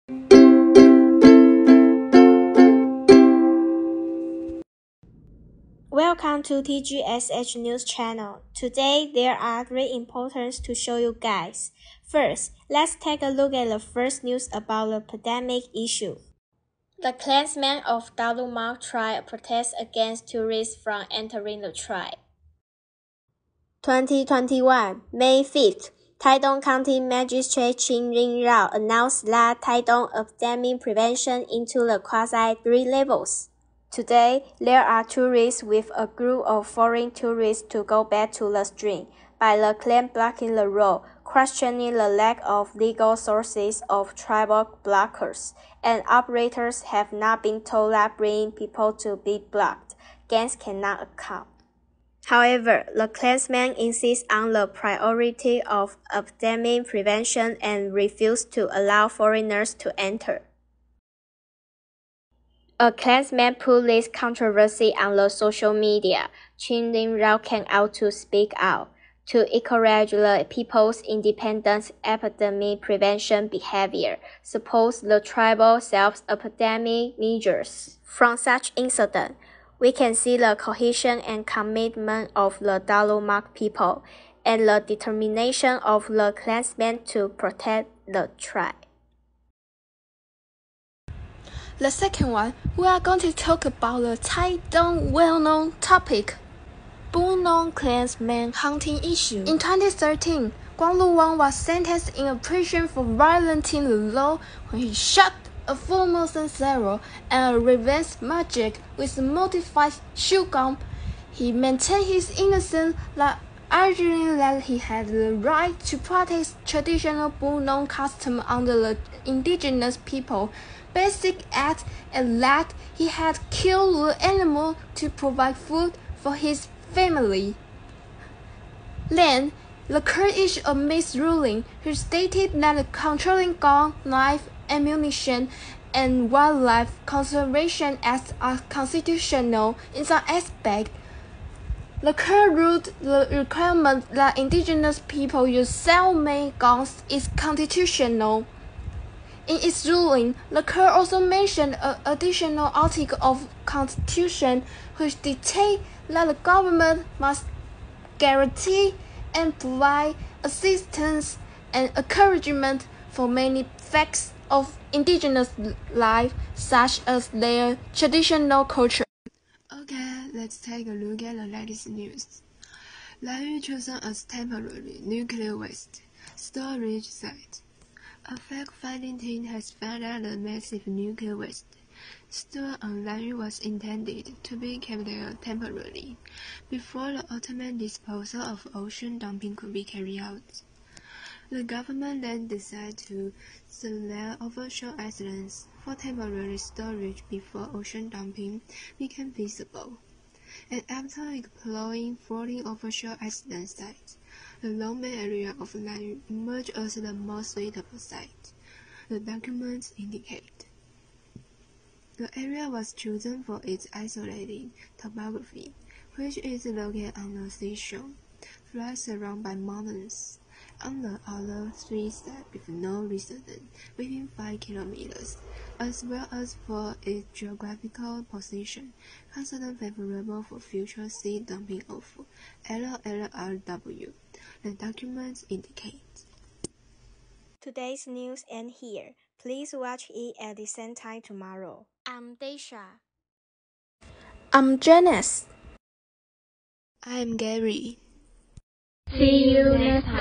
Welcome to TGSH News Channel. Today, there are 3 importance to show you guys. First, let's take a look at the first news about the pandemic issue. The Klansmen of Dallumak tribe protest against tourists from entering the tribe. 2021, May 5th, Taidong County Magistrate Qin Ring Rao announced that Taidong epidemic prevention into the quasi-3 levels. Today, there are tourists with a group of foreign tourists to go back to the stream, by the clan blocking the road, questioning the lack of legal sources of tribal blockers, and operators have not been told that bringing people to be blocked. Gangs cannot account. However, the Klansmen insist on the priority of epidemic prevention and refuse to allow foreigners to enter. A Klansman put this controversy on the social media. Qin Ring Rao came out to speak out, to encourage the people's independent epidemic prevention behavior, support the tribal self-epidemic measures. From such incident, we can see the cohesion and commitment of the Dallumak people, and the determination of the Klansmen to protect the tribe. The second one, we are going to talk about the Taidong well-known topic, Bunong Klansman hunting issue. In 2013, Guanglu Wang was sentenced in a prison for violating the law when he shot a Formosan Zero and a revenge magic with a modified shotgun. He maintained his innocence, arguing that he had the right to practice traditional Bunong custom under the indigenous people Basic Act, and that he had killed the animal to provide food for his family. Then, the court issued a mixed ruling, which stated that controlling gun, knife, ammunition, and wildlife conservation acts are constitutional in some aspect. The court ruled the requirement that indigenous people use self-made guns is constitutional. In its ruling, the court also mentioned an additional article of Constitution which dictates that the government must guarantee and provide assistance and encouragement for many facts of indigenous life, such as their traditional culture. Okay, let's take a look at the latest news. Lanyu chosen as temporary nuclear waste storage site. A fact-finding team has found that the massive nuclear waste stored on Lanyu was intended to be kept there temporarily, before the ultimate disposal of ocean dumping could be carried out. The government then decided to select offshore islands for temporary storage before ocean dumping became feasible. And after exploring 14 offshore island sites, the Longmen area of Lanyu emerged as the most suitable site, the documents indicate. The area was chosen for its isolated topography, which is located on the seashore, flat surrounded by mountains. On the other 3 sides with no residents within 5 kilometers, as well as for its geographical position, considered favorable for future sea dumping of LLRW, the documents indicate. Today's news ends here. Please watch it at the same time tomorrow. I'm Daisha. I'm Janice. I'm Gary. See you next time.